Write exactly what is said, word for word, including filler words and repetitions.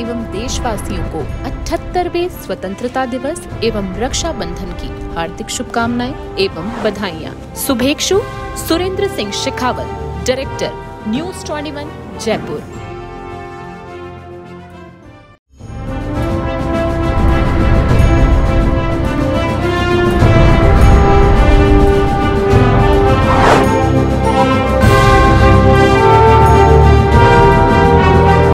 एवं देशवासियों को अठहत्तरवें स्वतंत्रता दिवस एवं रक्षाबंधन की हार्दिक शुभकामनाएं एवं बधाइयाँ। शुभेच्छु सुरेंद्र सिंह शेखावत, डायरेक्टर, न्यूज इक्कीस, जयपुर।